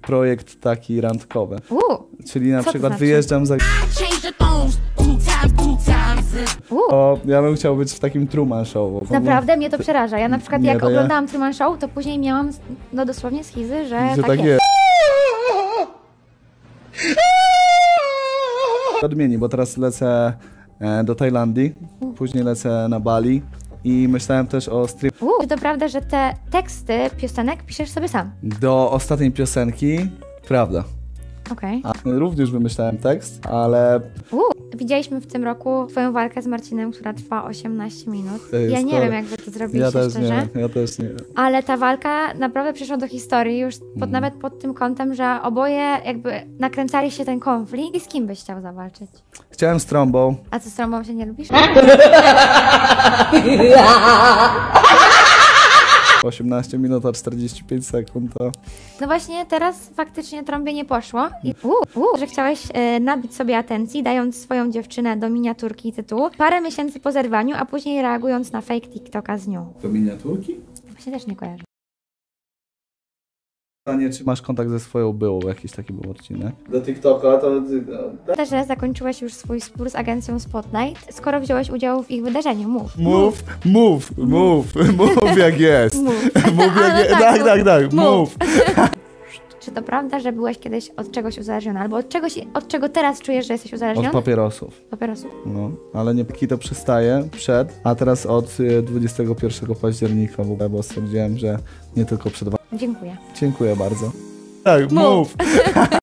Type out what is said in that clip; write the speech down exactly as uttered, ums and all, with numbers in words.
projekt taki randkowy. Uuu, Czyli na Co to przykład znaczy? wyjeżdżam za... uuu. O, ja bym chciał być w takim Truman Show. Bo Naprawdę mnie to przeraża. Ja na przykład Nie, jak to ja- oglądałam Truman Show, to później miałam no dosłownie schizy, że, Że tak, tak jest. jest. Odmieni, bo teraz lecę e, do Tajlandii, później lecę na Bali i myślałem też o stream. Uuu, czy to prawda, że te teksty piosenek piszesz sobie sam? Do ostatniej piosenki, prawda. Okej. A, również wymyślałem tekst, ale Uuu, widzieliśmy w tym roku twoją walkę z Marcinem, która trwa osiemnaście minut. To jest Ja nie chore. wiem, jak wy to zrobiliście, ja też szczerze. nie, ja też nie. Ale ta walka naprawdę przeszła do historii już Hmm. pod, nawet pod tym kątem, że oboje jakby nakręcali się ten konflikt. I z kim byś chciał zawalczyć? Chciałem z trąbą. A co, z trąbą się nie lubisz? osiemnaście minut a czterdzieści pięć sekund to... No właśnie teraz faktycznie trąbie nie poszło. I uu, uu, że chciałeś e, nabić sobie atencji, dając swoją dziewczynę do miniaturki i tytułu parę miesięcy po zerwaniu, a później reagując na fake TikToka z nią. Do miniaturki? Właśnie też nie kojarzę. Pytanie, czy masz kontakt ze swoją byłą, jakiś taki był odcinek? Do TikToka to... Też, że zakończyłeś już swój spór z agencją Spotlight, skoro wziąłeś udział w ich wydarzeniu. Mów. Mów, mów, mów, mów jak jest. Mów. Mów A, jak no jest. tak, Tak, mów. tak, tak, mów. Czy to prawda, że byłeś kiedyś od czegoś uzależniony? Albo od czegoś, od czego teraz czujesz, że jesteś Od uzależniony? papierosów. Papierosów. No, ale nie to przestaje przed, a teraz od y, dwudziestego pierwszego października w ogóle, bo stwierdziłem, że nie tylko przed... Dziękuję. Dziękuję bardzo. Tak, Mów. mów.